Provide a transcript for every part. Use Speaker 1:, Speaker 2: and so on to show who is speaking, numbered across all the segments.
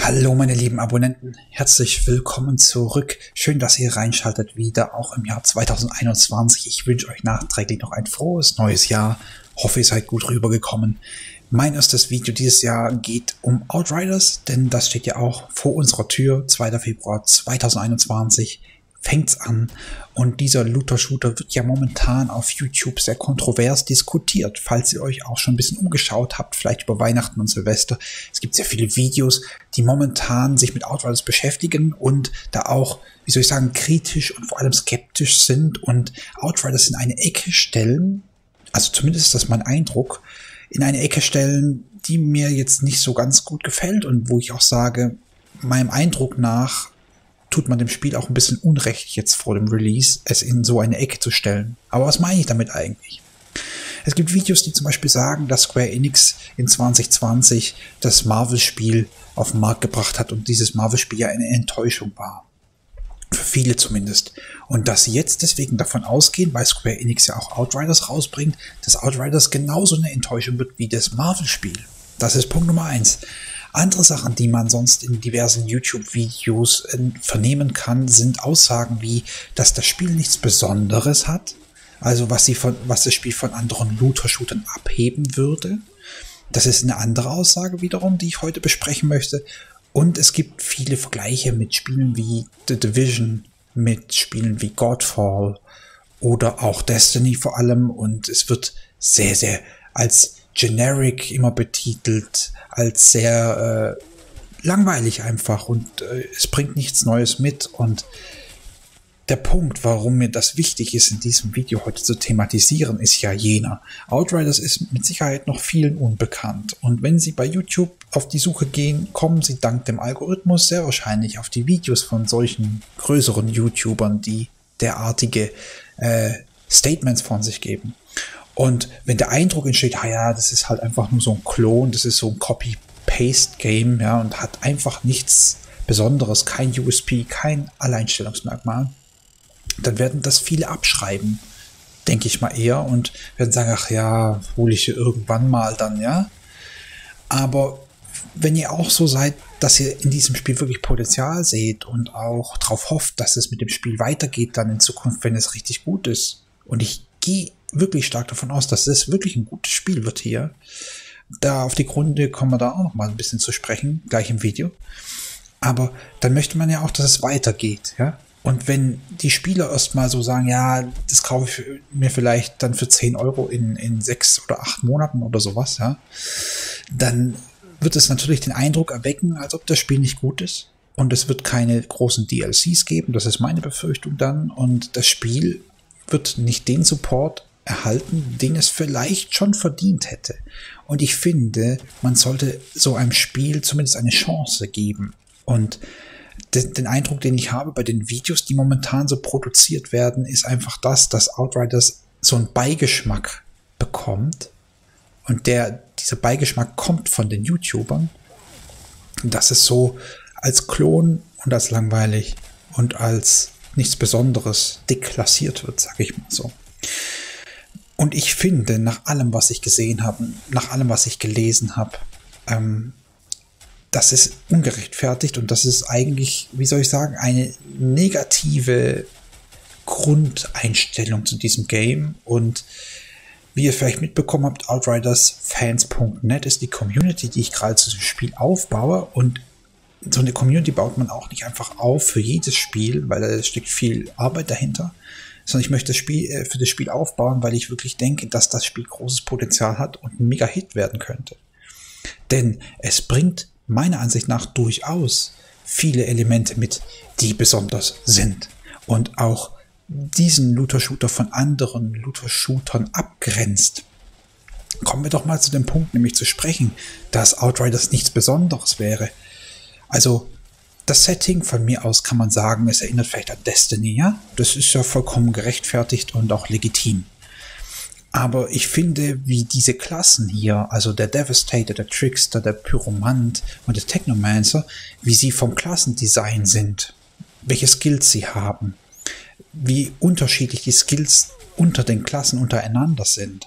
Speaker 1: Hallo meine lieben Abonnenten, herzlich willkommen zurück. Schön, dass ihr reinschaltet wieder, auch im Jahr 2021. Ich wünsche euch nachträglich noch ein frohes neues Jahr. Hoffe, ihr seid gut rübergekommen. Mein erstes Video dieses Jahr geht um Outriders, denn das steht ja auch vor unserer Tür. 2. Februar 2021 fängt's an. Und dieser Looter-Shooter wird ja momentan auf YouTube sehr kontrovers diskutiert. Falls ihr euch auch schon ein bisschen umgeschaut habt, vielleicht über Weihnachten und Silvester. Es gibt sehr viele Videos, die momentan sich mit Outriders beschäftigen und da auch, wie soll ich sagen, kritisch und vor allem skeptisch sind und Outriders in eine Ecke stellen, also zumindest ist das mein Eindruck, in eine Ecke stellen, die mir jetzt nicht so ganz gut gefällt und wo ich auch sage, meinem Eindruck nach tut man dem Spiel auch ein bisschen Unrecht jetzt vor dem Release, es in so eine Ecke zu stellen. Aber was meine ich damit eigentlich? Es gibt Videos, die zum Beispiel sagen, dass Square Enix in 2020 das Marvel-Spiel auf den Markt gebracht hat und dieses Marvel-Spiel ja eine Enttäuschung war. Für viele zumindest. Und dass sie jetzt deswegen davon ausgehen, weil Square Enix ja auch Outriders rausbringt, dass Outriders genauso eine Enttäuschung wird wie das Marvel-Spiel. Das ist Punkt Nummer 1. Andere Sachen, die man sonst in diversen YouTube-Videos vernehmen kann, sind Aussagen wie, dass das Spiel nichts Besonderes hat, also was das Spiel von anderen Looter-Shootern abheben würde. Das ist eine andere Aussage wiederum, die ich heute besprechen möchte. Und es gibt viele Vergleiche mit Spielen wie The Division, mit Spielen wie Godfall oder auch Destiny vor allem. Und es wird sehr, sehr als generic immer betitelt, als sehr langweilig einfach und es bringt nichts Neues mit. Und der Punkt, warum mir das wichtig ist, in diesem Video heute zu thematisieren, ist ja jener. Outriders ist mit Sicherheit noch vielen unbekannt. Und wenn Sie bei YouTube auf die Suche gehen, kommen Sie dank dem Algorithmus sehr wahrscheinlich auf die Videos von solchen größeren YouTubern, die derartige Statements von sich geben. Und wenn der Eindruck entsteht, ja, das ist halt einfach nur so ein Klon, das ist so ein Copy-Paste-Game, ja, und hat einfach nichts Besonderes, kein USP, kein Alleinstellungsmerkmal, dann werden das viele abschreiben, denke ich mal eher, und werden sagen, ach ja, hole ich irgendwann mal dann, ja. Aber wenn ihr auch so seid, dass ihr in diesem Spiel wirklich Potenzial seht und auch darauf hofft, dass es mit dem Spiel weitergeht dann in Zukunft, wenn es richtig gut ist, und ich gehe wirklich stark davon aus, dass es wirklich ein gutes Spiel wird hier. Da auf die Gründe kommen wir da auch noch mal ein bisschen zu sprechen, gleich im Video. Aber dann möchte man ja auch, dass es weitergeht, ja. Und wenn die Spieler erstmal so sagen, ja, das kaufe ich mir vielleicht dann für 10 Euro in 6 oder 8 Monaten oder sowas, ja, dann wird es natürlich den Eindruck erwecken, als ob das Spiel nicht gut ist. Und es wird keine großen DLCs geben, das ist meine Befürchtung dann. Und das Spiel wird nicht den Support erhalten, den es vielleicht schon verdient hätte. Und ich finde, man sollte so einem Spiel zumindest eine Chance geben. Und den Eindruck, den ich habe bei den Videos, die momentan so produziert werden, ist einfach das, dass Outriders so einen Beigeschmack bekommt. Und dieser Beigeschmack kommt von den YouTubern. Dass es so als Klon und als langweilig und als nichts Besonderes deklassiert wird, sage ich mal so. Und ich finde, nach allem, was ich gesehen habe, nach allem, was ich gelesen habe, das ist ungerechtfertigt und das ist eigentlich, wie soll ich sagen, eine negative Grundeinstellung zu diesem Game. Und wie ihr vielleicht mitbekommen habt, OutridersFans.net ist die Community, die ich gerade zu dem Spiel aufbaue. Und so eine Community baut man auch nicht einfach auf für jedes Spiel, weil da steckt viel Arbeit dahinter. Sondern ich möchte das Spiel für das Spiel aufbauen, weil ich wirklich denke, dass das Spiel großes Potenzial hat und ein Mega-Hit werden könnte. Denn es bringt meiner Ansicht nach durchaus viele Elemente mit, die besonders sind. Und auch diesen Looter-Shooter von anderen Looter-Shootern abgrenzt. Kommen wir doch mal zu dem Punkt, nämlich zu sprechen, dass Outriders nichts Besonderes wäre. Also das Setting von mir aus kann man sagen, es erinnert vielleicht an Destiny, ja? Das ist ja vollkommen gerechtfertigt und auch legitim. Aber ich finde, wie diese Klassen hier, also der Devastator, der Trickster, der Pyromant und der Technomancer, wie sie vom Klassendesign sind, welche Skills sie haben, wie unterschiedlich die Skills unter den Klassen untereinander sind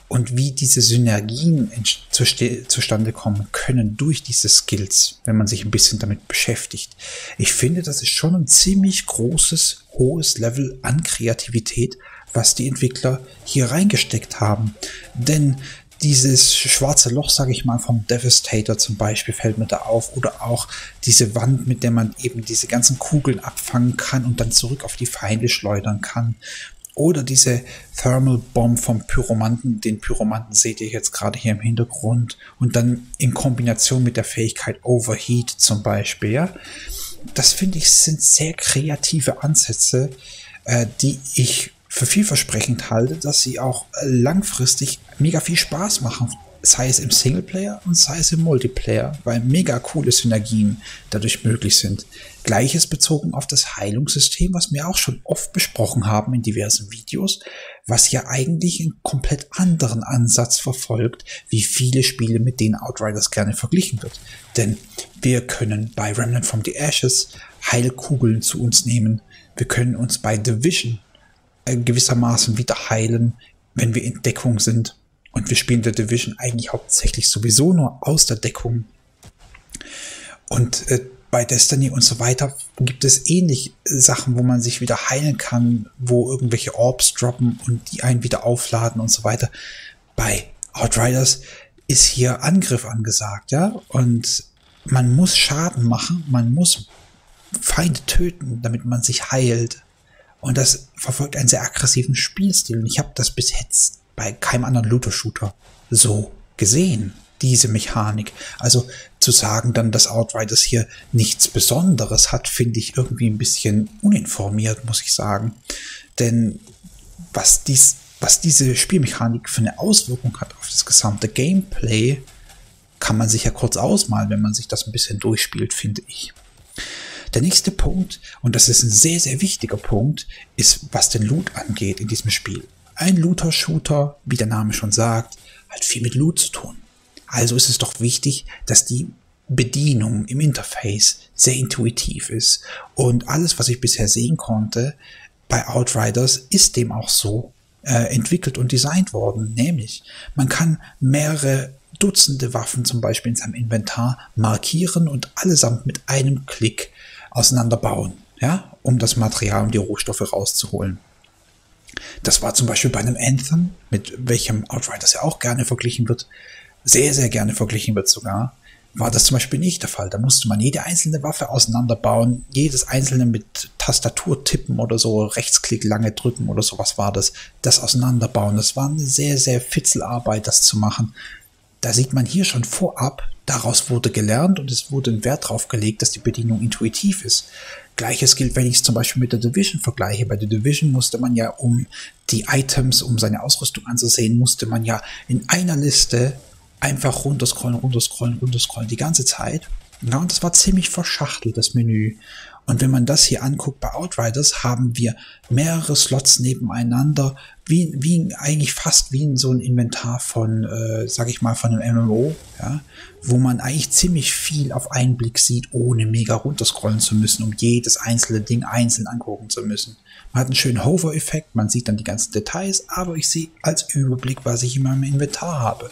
Speaker 1: und wie diese Synergien zustande kommen können durch diese Skills, wenn man sich ein bisschen damit beschäftigt. Ich finde, das ist schon ein ziemlich großes, hohes Level an Kreativität, was die Entwickler hier reingesteckt haben. Denn dieses schwarze Loch, sage ich mal, vom Devastator zum Beispiel fällt mir da auf, oder auch diese Wand, mit der man eben diese ganzen Kugeln abfangen kann und dann zurück auf die Feinde schleudern kann. Oder diese Thermal Bomb vom Pyromanten. Den Pyromanten seht ihr jetzt gerade hier im Hintergrund. Und dann in Kombination mit der Fähigkeit Overheat zum Beispiel. Ja? Das finde ich sind sehr kreative Ansätze, die ich für vielversprechend halte, dass sie auch langfristig mega viel Spaß machen. Sei es im Singleplayer und sei es im Multiplayer, weil mega coole Synergien dadurch möglich sind. Gleiches bezogen auf das Heilungssystem, was wir auch schon oft besprochen haben in diversen Videos, was ja eigentlich einen komplett anderen Ansatz verfolgt, wie viele Spiele, mit denen Outriders gerne verglichen wird. Denn wir können bei Remnant from the Ashes Heilkugeln zu uns nehmen. Wir können uns bei Division gewissermaßen wieder heilen, wenn wir in Deckung sind. Und wir spielen The Division eigentlich hauptsächlich sowieso nur aus der Deckung. Und bei Destiny und so weiter gibt es ähnlich Sachen, wo man sich wieder heilen kann, wo irgendwelche Orbs droppen und die einen wieder aufladen und so weiter. Bei Outriders ist hier Angriff angesagt, ja, und man muss Schaden machen, man muss Feinde töten, damit man sich heilt. Und das verfolgt einen sehr aggressiven Spielstil. Und ich habe das bis jetzt bei keinem anderen Looter-Shooter so gesehen, diese Mechanik. Also zu sagen dann, dass Outriders hier nichts Besonderes hat, finde ich irgendwie ein bisschen uninformiert, muss ich sagen. Denn was diese Spielmechanik für eine Auswirkung hat auf das gesamte Gameplay, kann man sich ja kurz ausmalen, wenn man sich das ein bisschen durchspielt, finde ich. Der nächste Punkt, und das ist ein sehr, sehr wichtiger Punkt, ist, was den Loot angeht in diesem Spiel. Ein Looter-Shooter, wie der Name schon sagt, hat viel mit Loot zu tun. Also ist es doch wichtig, dass die Bedienung im Interface sehr intuitiv ist. Und alles, was ich bisher sehen konnte bei Outriders, ist dem auch so entwickelt und designt worden. Nämlich, man kann mehrere Dutzende Waffen zum Beispiel in seinem Inventar markieren und allesamt mit einem Klick auseinanderbauen, ja, um das Material und die Rohstoffe rauszuholen. Das war zum Beispiel bei einem Anthem, mit welchem Outriders ja auch gerne verglichen wird, sehr, sehr gerne verglichen wird sogar, war das zum Beispiel nicht der Fall. Da musste man jede einzelne Waffe auseinanderbauen, jedes einzelne mit Tastatur tippen oder so, Rechtsklick lange drücken oder sowas war das auseinanderbauen. Das war eine sehr, sehr Fitzelarbeit, das zu machen. Da sieht man hier schon vorab, daraus wurde gelernt und es wurde ein Wert drauf gelegt, dass die Bedienung intuitiv ist. Gleiches gilt, wenn ich es zum Beispiel mit der Division vergleiche. Bei der Division musste man ja, um die Items, um seine Ausrüstung anzusehen, musste man ja in einer Liste einfach runterscrollen, die ganze Zeit. Ja, und das war ziemlich verschachtelt, das Menü. Und wenn man das hier anguckt bei Outriders, haben wir mehrere Slots nebeneinander, wie eigentlich fast wie in so ein Inventar von, sag ich mal, von einem MMO, ja, wo man eigentlich ziemlich viel auf einen Blick sieht, ohne mega runterscrollen zu müssen, um jedes einzelne Ding einzeln angucken zu müssen. Man hat einen schönen Hover-Effekt, man sieht dann die ganzen Details, aber ich sehe als Überblick, was ich in meinem Inventar habe.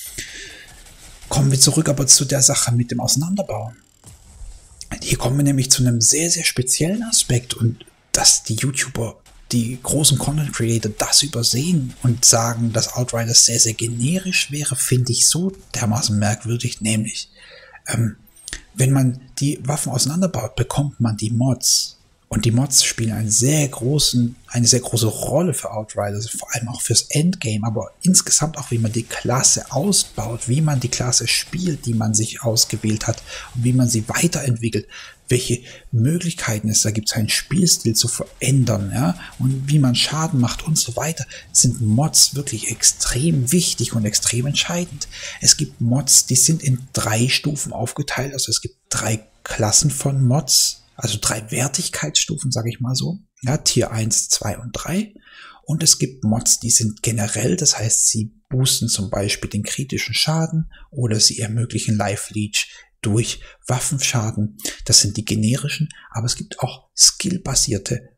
Speaker 1: Kommen wir zurück aber zu der Sache mit dem Auseinanderbauen. Hier kommen wir nämlich zu einem sehr, sehr speziellen Aspekt, und dass die YouTuber, die großen Content Creator das übersehen und sagen, dass Outriders sehr, sehr generisch wäre, finde ich so dermaßen merkwürdig. Nämlich, wenn man die Waffen auseinanderbaut, bekommt man die Mods. Und die Mods spielen eine sehr große Rolle für Outriders, vor allem auch fürs Endgame, aber insgesamt auch, wie man die Klasse ausbaut, wie man die Klasse spielt, die man sich ausgewählt hat, und wie man sie weiterentwickelt, welche Möglichkeiten es da gibt, seinen Spielstil zu verändern, ja, und wie man Schaden macht und so weiter, sind Mods wirklich extrem wichtig und extrem entscheidend. Es gibt Mods, die sind in 3 Stufen aufgeteilt, also es gibt 3 Klassen von Mods, also 3 Wertigkeitsstufen, sage ich mal so, ja, Tier 1, 2 und 3. Und es gibt Mods, die sind generell, das heißt, sie boosten zum Beispiel den kritischen Schaden oder sie ermöglichen Life Leech durch Waffenschaden. Das sind die generischen, aber es gibt auch skillbasierte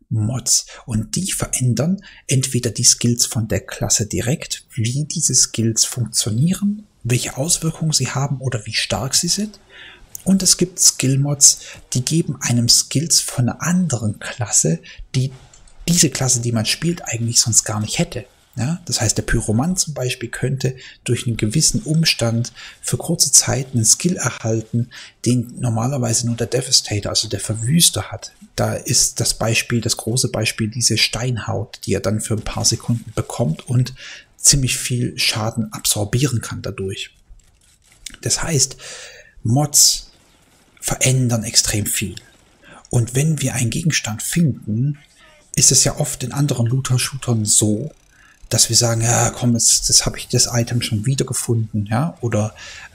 Speaker 1: Mods und die verändern entweder die Skills von der Klasse direkt, wie diese Skills funktionieren, welche Auswirkungen sie haben oder wie stark sie sind. Und es gibt Skill-Mods, die geben einem Skills von einer anderen Klasse, die diese Klasse, die man spielt, eigentlich sonst gar nicht hätte. Ja, das heißt, der Pyromant zum Beispiel könnte durch einen gewissen Umstand für kurze Zeit einen Skill erhalten, den normalerweise nur der Devastator, also der Verwüster, hat. Da ist das große Beispiel, diese Steinhaut, die er dann für ein paar Sekunden bekommt und ziemlich viel Schaden absorbieren kann dadurch. Das heißt, Mods verändern extrem viel. Und wenn wir einen Gegenstand finden, ist es ja oft in anderen Looter-Shootern so, dass wir sagen, ja komm, das habe ich das Item schon wieder gefunden, ja, oder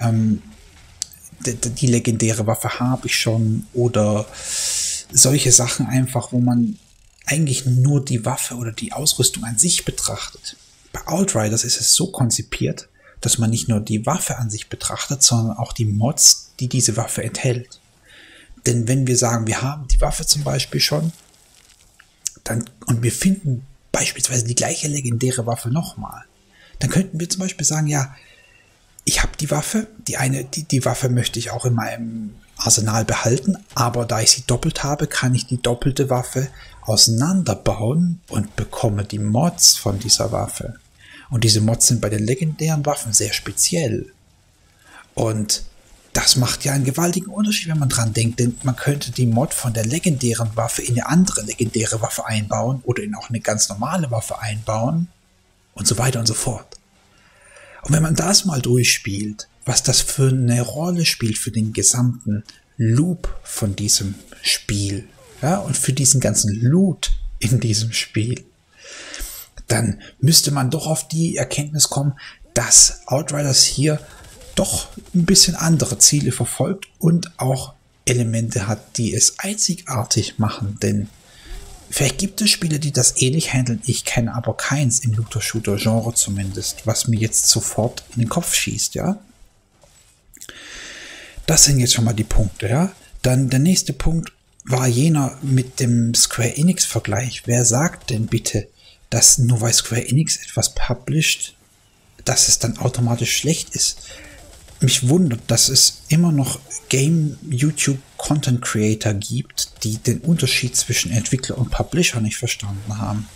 Speaker 1: die legendäre Waffe habe ich schon, oder solche Sachen einfach, wo man eigentlich nur die Waffe oder die Ausrüstung an sich betrachtet. Bei Outriders ist es so konzipiert, dass man nicht nur die Waffe an sich betrachtet, sondern auch die Mods, die diese Waffe enthält. Denn wenn wir sagen, wir haben die Waffe zum Beispiel schon, und wir finden beispielsweise die gleiche legendäre Waffe nochmal, dann könnten wir zum Beispiel sagen, ja, ich habe die Waffe, die Waffe möchte ich auch in meinem Arsenal behalten, aber da ich sie doppelt habe, kann ich die doppelte Waffe auseinanderbauen und bekomme die Mods von dieser Waffe. Und diese Mods sind bei den legendären Waffen sehr speziell. Und das macht ja einen gewaltigen Unterschied, wenn man dran denkt, denn man könnte die Mod von der legendären Waffe in eine andere legendäre Waffe einbauen oder in auch eine ganz normale Waffe einbauen und so weiter und so fort. Und wenn man das mal durchspielt, was das für eine Rolle spielt für den gesamten Loop von diesem Spiel, ja, und für diesen ganzen Loot in diesem Spiel, dann müsste man doch auf die Erkenntnis kommen, dass Outriders hier doch ein bisschen andere Ziele verfolgt und auch Elemente hat, die es einzigartig machen, denn vielleicht gibt es Spiele, die das ähnlich handeln, ich kenne aber keins im Looter-Shooter-Genre zumindest, was mir jetzt sofort in den Kopf schießt, ja. Das sind jetzt schon mal die Punkte, ja. Dann der nächste Punkt war jener mit dem Square Enix-Vergleich. Wer sagt denn bitte, dass nur weil Square Enix etwas published, dass es dann automatisch schlecht ist? Mich wundert, dass es immer noch Game-YouTube-Content-Creator gibt, die den Unterschied zwischen Entwickler und Publisher nicht verstanden haben.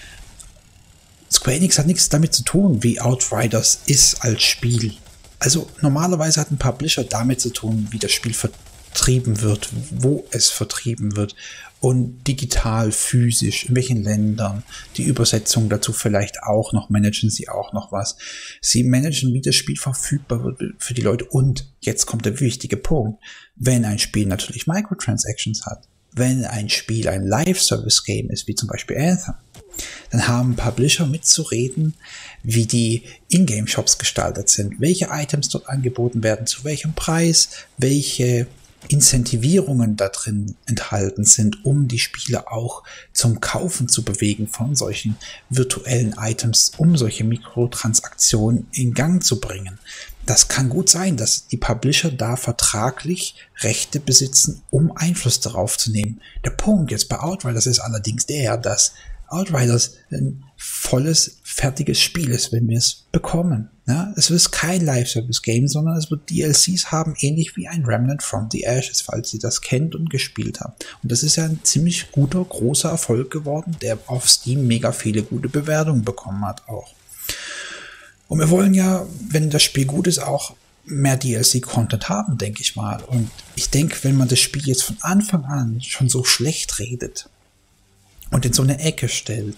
Speaker 1: Square Enix hat nichts damit zu tun, wie Outriders ist als Spiel. Also normalerweise hat ein Publisher damit zu tun, wie das Spiel vertrieben wird, wo es vertrieben wird und digital, physisch, in welchen Ländern, die Übersetzung dazu vielleicht auch noch, managen sie auch noch was. Sie managen, wie das Spiel verfügbar wird für die Leute und jetzt kommt der wichtige Punkt, wenn ein Spiel natürlich Microtransactions hat, wenn ein Spiel ein Live-Service-Game ist, wie zum Beispiel Anthem, dann haben Publisher mitzureden, wie die Ingame-Shops gestaltet sind, welche Items dort angeboten werden, zu welchem Preis, welche Incentivierungen da drin enthalten sind, um die Spieler auch zum Kaufen zu bewegen von solchen virtuellen Items, um solche Mikrotransaktionen in Gang zu bringen. Das kann gut sein, dass die Publisher da vertraglich Rechte besitzen, um Einfluss darauf zu nehmen. Der Punkt jetzt bei Outriders ist allerdings der, dass Outriders ein volles, fertiges Spiel ist, wenn wir es bekommen. Ja, es ist kein Live-Service-Game, sondern es wird DLCs haben, ähnlich wie ein Remnant from the Ashes, falls ihr das kennt und gespielt habt. Und das ist ja ein ziemlich guter, großer Erfolg geworden, der auf Steam mega viele gute Bewertungen bekommen hat auch. Und wir wollen ja, wenn das Spiel gut ist, auch mehr DLC-Content haben, denke ich mal. Und ich denke, wenn man das Spiel jetzt von Anfang an schon so schlecht redet und in so eine Ecke stellt,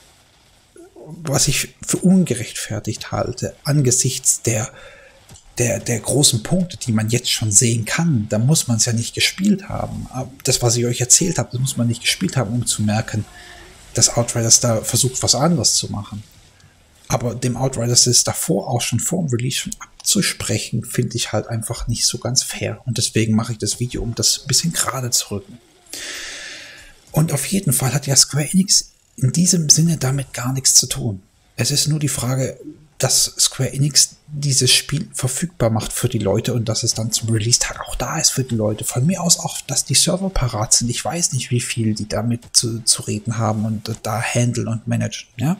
Speaker 1: was ich für ungerechtfertigt halte, angesichts der großen Punkte, die man jetzt schon sehen kann, da muss man es ja nicht gespielt haben. Das, was ich euch erzählt habe, das muss man nicht gespielt haben, um zu merken, dass Outriders da versucht, was anderes zu machen. Aber dem Outriders ist davor auch schon vor dem Release schon abzusprechen, finde ich halt einfach nicht so ganz fair. Und deswegen mache ich das Video, um das ein bisschen gerade zu rücken. Und auf jeden Fall hat ja Square Enix in diesem Sinne damit gar nichts zu tun. Es ist nur die Frage, dass Square Enix dieses Spiel verfügbar macht für die Leute und dass es dann zum Release-Tag auch da ist für die Leute. Von mir aus auch, dass die Server parat sind. Ich weiß nicht, wie viel die damit zu reden haben und da handeln und managen, ja.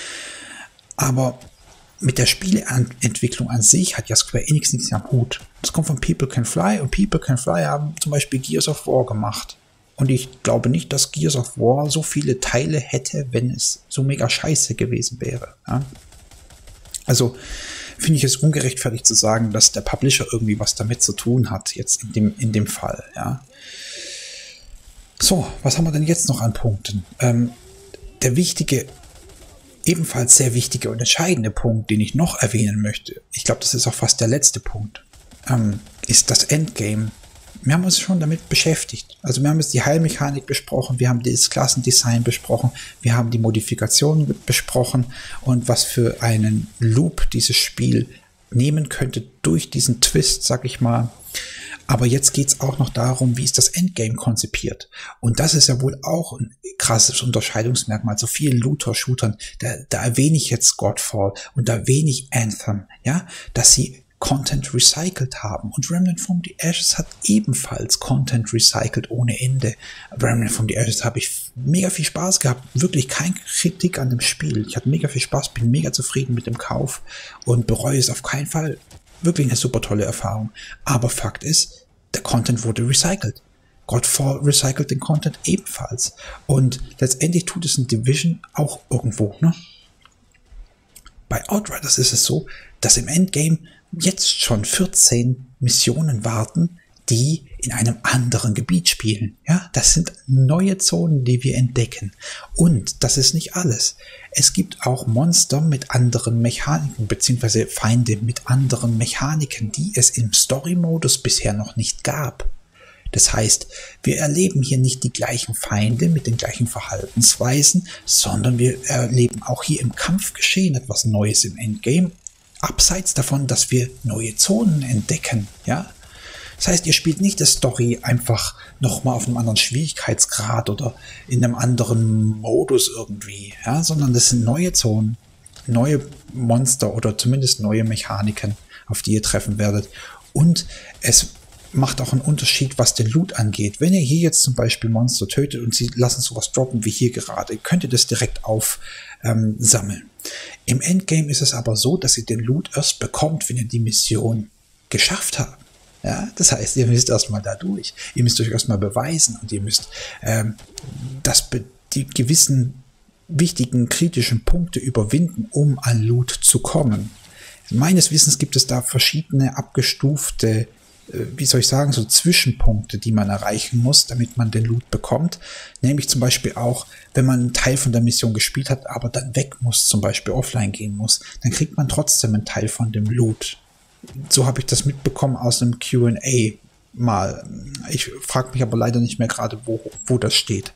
Speaker 1: Aber mit der Spieleentwicklung an sich hat ja Square Enix nichts am Hut. Das kommt von People Can Fly und People Can Fly haben zum Beispiel Gears of War gemacht. Und ich glaube nicht, dass Gears of War so viele Teile hätte, wenn es so mega scheiße gewesen wäre. Ja? Also finde ich es ungerechtfertigt zu sagen, dass der Publisher irgendwie was damit zu tun hat, jetzt in dem Fall. Ja? So, was haben wir denn jetzt noch an Punkten? Der wichtige, ebenfalls sehr wichtige und entscheidende Punkt, den ich noch erwähnen möchte, ich glaube, das ist auch fast der letzte Punkt, ist das Endgame. Wir haben uns schon damit beschäftigt. Also wir haben jetzt die Heilmechanik besprochen, wir haben das Klassendesign besprochen, wir haben die Modifikationen besprochen und was für einen Loop dieses Spiel nehmen könnte durch diesen Twist, sag ich mal. Aber jetzt geht es auch noch darum, wie ist das Endgame konzipiert. Und das ist ja wohl auch ein krasses Unterscheidungsmerkmal. So vielen Looter-Shootern, da erwähne ich jetzt Godfall und da erwähne ich Anthem, ja, dass sie Content recycelt haben. Und Remnant from the Ashes hat ebenfalls Content recycelt ohne Ende. Remnant from the Ashes habe ich mega viel Spaß gehabt. Wirklich keine Kritik an dem Spiel. Ich hatte mega viel Spaß, bin mega zufrieden mit dem Kauf und bereue es auf keinen Fall. Wirklich eine super tolle Erfahrung. Aber Fakt ist, der Content wurde recycelt. Godfall recycelt den Content ebenfalls. Und letztendlich tut es in Division auch irgendwo, ne? Bei Outriders ist es so, dass im Endgame jetzt schon 14 Missionen warten, die in einem anderen Gebiet spielen. Ja, das sind neue Zonen, die wir entdecken. Und das ist nicht alles. Es gibt auch Monster mit anderen Mechaniken, beziehungsweise Feinde mit anderen Mechaniken, die es im Story-Modus bisher noch nicht gab. Das heißt, wir erleben hier nicht die gleichen Feinde mit den gleichen Verhaltensweisen, sondern wir erleben auch hier im Kampfgeschehen etwas Neues im Endgame, abseits davon, dass wir neue Zonen entdecken, ja. Das heißt, ihr spielt nicht die Story einfach nochmal auf einem anderen Schwierigkeitsgrad oder in einem anderen Modus irgendwie, ja, sondern das sind neue Zonen, neue Monster oder zumindest neue Mechaniken, auf die ihr treffen werdet. Und es macht auch einen Unterschied, was den Loot angeht. Wenn ihr hier jetzt zum Beispiel Monster tötet und sie lassen sowas droppen wie hier gerade, könnt ihr das direkt aufsammeln. Im Endgame ist es aber so, dass ihr den Loot erst bekommt, wenn ihr die Mission geschafft habt. Ja, das heißt, ihr müsst erstmal da durch. Ihr müsst euch erstmal beweisen und ihr müsst die gewissen wichtigen kritischen Punkte überwinden, um an Loot zu kommen. Meines Wissens gibt es da verschiedene abgestufte, wie soll ich sagen, so Zwischenpunkte, die man erreichen muss, damit man den Loot bekommt. Nämlich zum Beispiel auch, wenn man einen Teil von der Mission gespielt hat, aber dann weg muss, zum Beispiel offline gehen muss, dann kriegt man trotzdem einen Teil von dem Loot. So habe ich das mitbekommen aus einem Q&A mal. Ich frage mich aber leider nicht mehr gerade, wo das steht.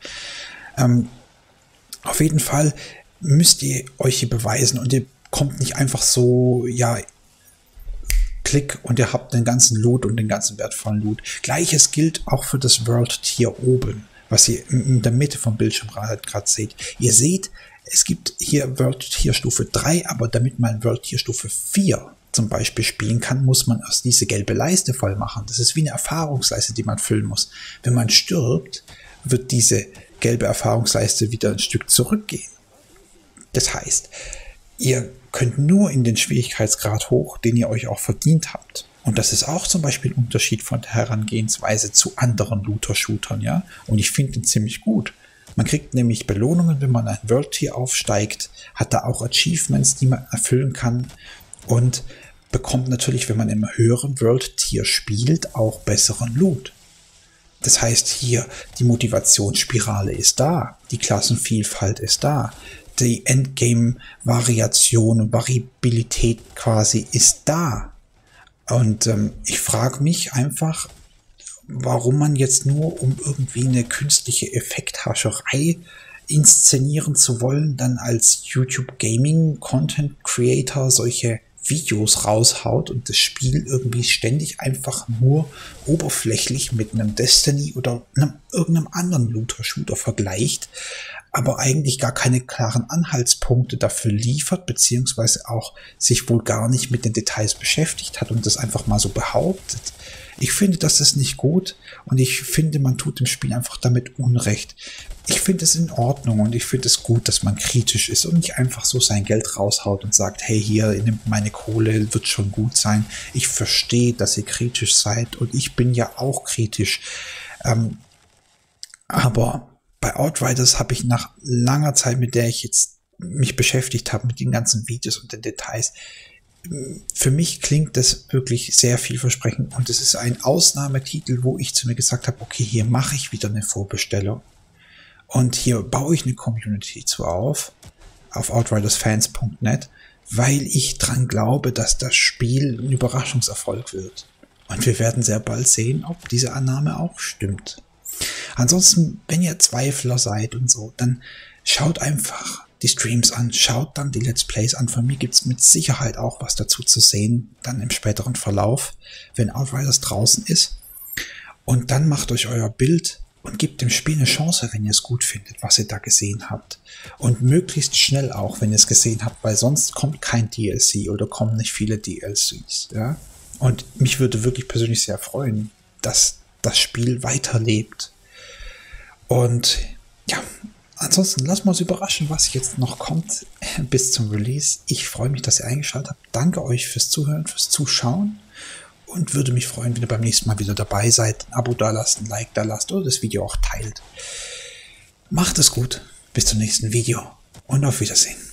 Speaker 1: Auf jeden Fall müsst ihr euch hier beweisen und ihr kommt nicht einfach so, ja, Klick und ihr habt den ganzen Loot und den ganzen wertvollen Loot. Gleiches gilt auch für das World Tier oben, was ihr in der Mitte vom Bildschirm gerade seht. Ihr seht, es gibt hier World Tier Stufe 3, aber damit man World Tier Stufe 4 zum Beispiel spielen kann, muss man erst diese gelbe Leiste voll machen. Das ist wie eine Erfahrungsleiste, die man füllen muss. Wenn man stirbt, wird diese gelbe Erfahrungsleiste wieder ein Stück zurückgehen. Das heißt, ihr könnt nur in den Schwierigkeitsgrad hoch, den ihr euch auch verdient habt. Und das ist auch zum Beispiel ein Unterschied von der Herangehensweise zu anderen Looter-Shootern, ja. Und ich finde ihn ziemlich gut. Man kriegt nämlich Belohnungen, wenn man ein World-Tier aufsteigt, hat da auch Achievements, die man erfüllen kann und bekommt natürlich, wenn man im höheren World-Tier spielt, auch besseren Loot. Das heißt hier, die Motivationsspirale ist da, die Klassenvielfalt ist da, die Endgame-Variation und Variabilität quasi ist da. Und ich frage mich einfach, warum man jetzt nur, um irgendwie eine künstliche Effekthascherei inszenieren zu wollen, dann als YouTube Gaming Content Creator solche Videos raushaut und das Spiel irgendwie ständig einfach nur oberflächlich mit einem Destiny oder irgendeinem anderen Looter-Shooter vergleicht, aber eigentlich gar keine klaren Anhaltspunkte dafür liefert, beziehungsweise auch sich wohl gar nicht mit den Details beschäftigt hat und das einfach mal so behauptet. Ich finde, das ist nicht gut und ich finde, man tut dem Spiel einfach damit Unrecht. Ich finde es in Ordnung und ich finde es gut, dass man kritisch ist und nicht einfach so sein Geld raushaut und sagt, hey, hier, nimmt meine Kohle, wird schon gut sein. Ich verstehe, dass ihr kritisch seid und ich bin ja auch kritisch. Aber bei Outriders habe ich nach langer Zeit, mit der ich jetzt mich beschäftigt habe, mit den ganzen Videos und den Details, für mich klingt das wirklich sehr vielversprechend und es ist ein Ausnahmetitel, wo ich zu mir gesagt habe, okay, hier mache ich wieder eine Vorbestellung und hier baue ich eine Community zu auf outridersfans.net, weil ich dran glaube, dass das Spiel ein Überraschungserfolg wird. Und wir werden sehr bald sehen, ob diese Annahme auch stimmt. Ansonsten, wenn ihr Zweifler seid und so, dann schaut einfach die Streams an, schaut dann die Let's Plays an. Von mir gibt's mit Sicherheit auch was dazu zu sehen, dann im späteren Verlauf, wenn Outriders draußen ist. Und dann macht euch euer Bild und gebt dem Spiel eine Chance, wenn ihr es gut findet, was ihr da gesehen habt. Und möglichst schnell auch, wenn ihr es gesehen habt, weil sonst kommt kein DLC oder kommen nicht viele DLCs. Ja? Und mich würde wirklich persönlich sehr freuen, dass das Spiel weiterlebt. Und ja, ansonsten lassen wir uns überraschen, was jetzt noch kommt bis zum Release. Ich freue mich, dass ihr eingeschaltet habt. Danke euch fürs Zuhören, fürs Zuschauen und würde mich freuen, wenn ihr beim nächsten Mal wieder dabei seid. Ein Abo da lasst, ein Like da lasst oder das Video auch teilt. Macht es gut. Bis zum nächsten Video und auf Wiedersehen.